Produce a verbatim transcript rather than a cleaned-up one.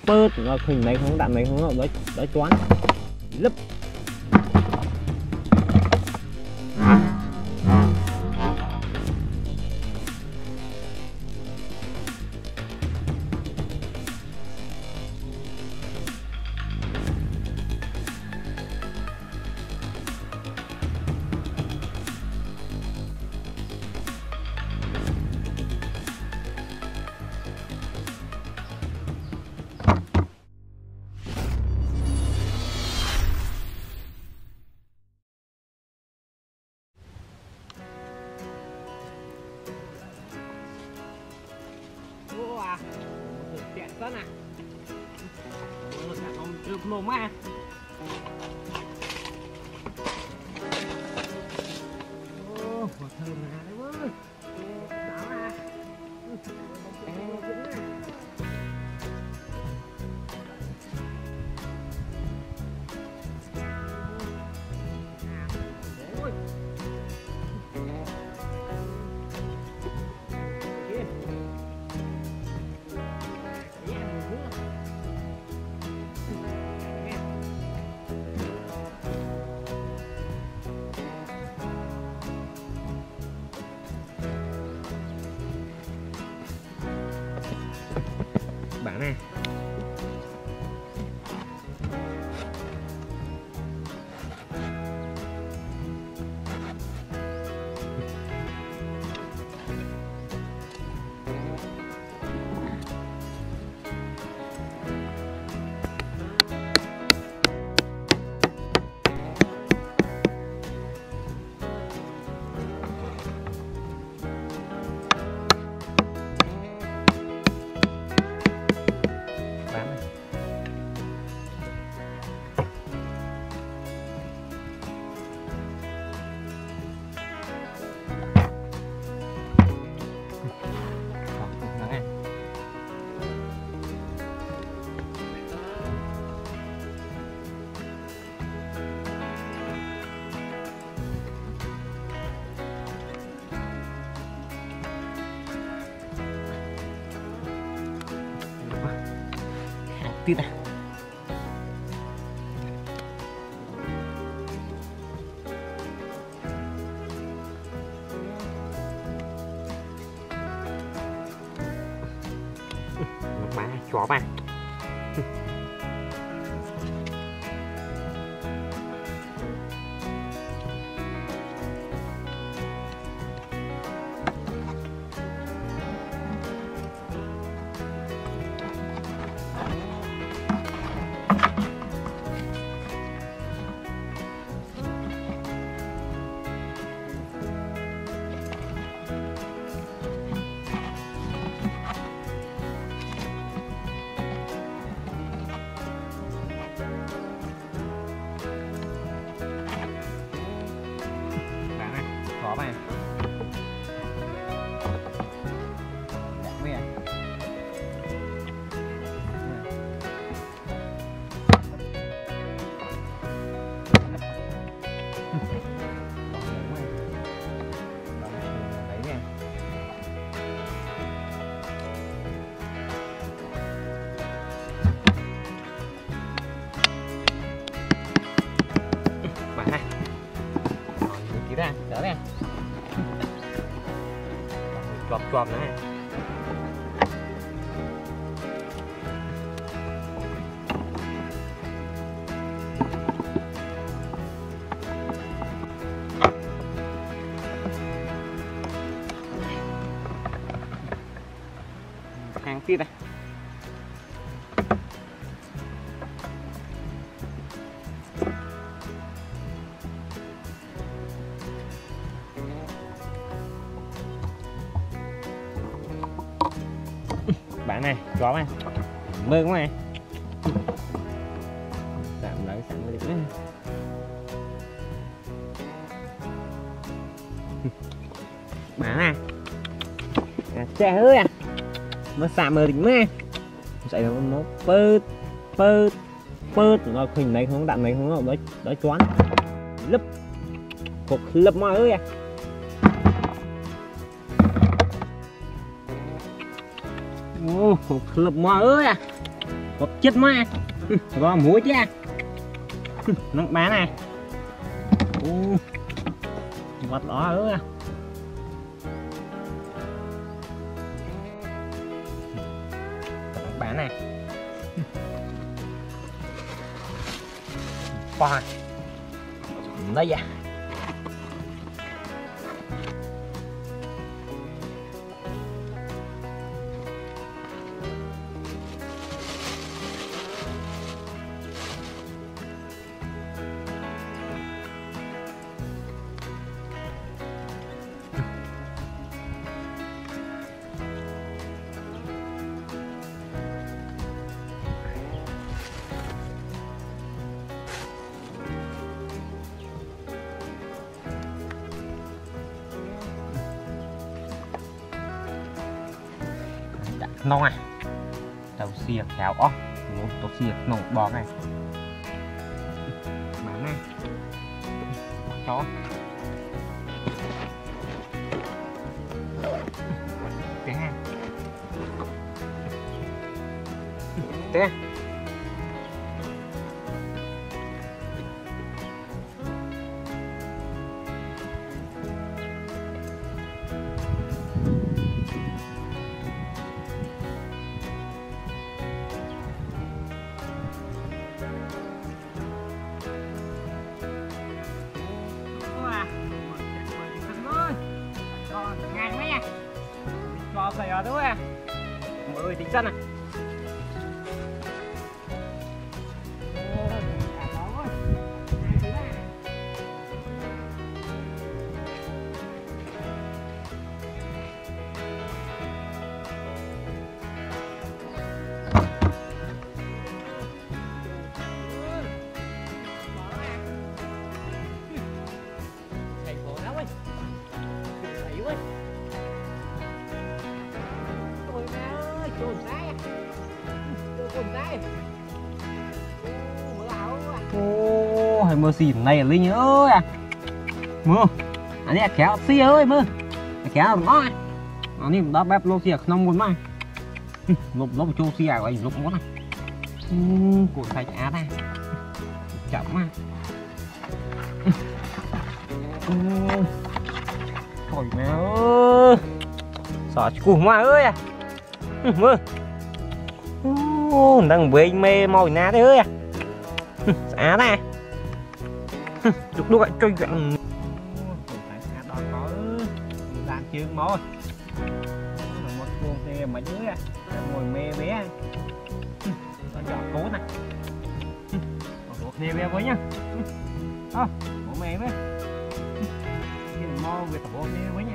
bớt nó hình này không đạn này không đấy đấy toán lấp tiện rất nè, không được nổ mà. Ô, thơm nè đấy ơi, đáo à. Bạn này tít à. Má chó mà. Có này. Đẹp mấy à. Đấy nha. Bạn này. Rồi, ký ra, đỡ nè. Chọp chọp nữa. Hàng tít này. Bạn này, chó này, mơ quá này. Tạm lấy sẵn đi nữa. Bạn này, trẻ ơi à, nó sạm mờ đỉnh mê, chạy nó bớt bớt bớt nó hình này không đạn này không đấy đấy toán lấp cục lấp mà ơi à. Ô, lập mà ơi à. cột chết má có muối chứ nó bán này u vật đó ơi bán này qua đây à nông này tàu xìa kéo ó một tàu xìa nông bò này bán này chó té té Rồi rồi đúng không? Mọi người tính sân này. Thầy khổ lắm ơi. Thầy ơi. Ô, hay mưa xỉn này Linh ơi à. Mưa. Anh ấy kéo xì ơi mưa. Kéo nó ngon. Anh ấy đã bếp lô xì không muốn mà. Lục lục chô xì à gọi lục muốn này. Của thầy á này. Chậm mà. Thôi mẹ ơi. Sợ chú mà ơi à. Mưa. Đang với mê mồi ná thế ơi à. Á này. Chúc đuôi cho chuyện. Đó có đàn chương mồi. Một cuồng thì mấy đứa à. Ngồi mê bé. Nó chọn cố này. Một nè bé với nhá. Thôi, bố mẹ với. Mò về tổ bố mẹ với nhá.